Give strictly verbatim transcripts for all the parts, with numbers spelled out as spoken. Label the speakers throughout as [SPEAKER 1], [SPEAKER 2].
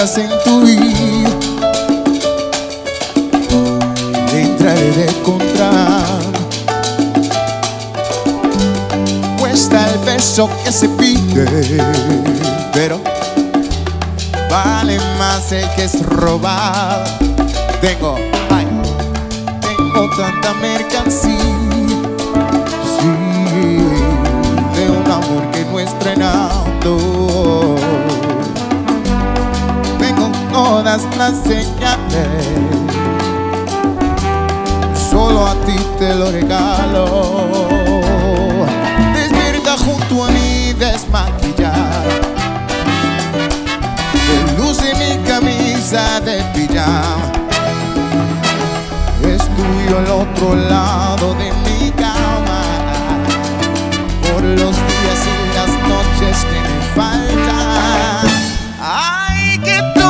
[SPEAKER 1] vengas en tu vida, entraré de contrato. Cuesta el beso que se pide, pero vale más el que es robado. Tengo, ay, tengo tanta mercancía, sí, de un amor que no he estrenado. Tengo todas las señales, solo a ti te lo regalo. Despierta junto a mí desmaquillada, de luz en mi camisa de pijama. Es tuyo el otro lado de mi cama, por los días y las noches que me faltan. Ay, que tú,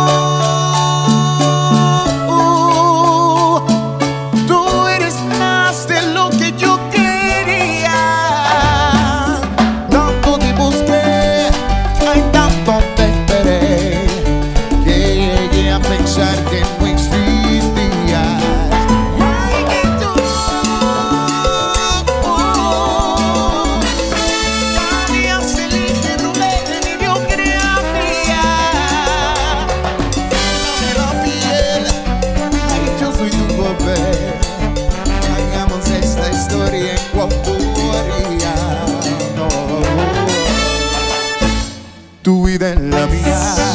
[SPEAKER 1] tú eres más de lo que yo quería. Tanto te busqué, ay, tanto te esperé, que llegué a pensar que no existías. Ay, que tú cambias el eje rulete de mi biografía. Dame la piel, ay, yo soy tu papel. Hagamos esta historia en coautoría, no, tu vida en la mía.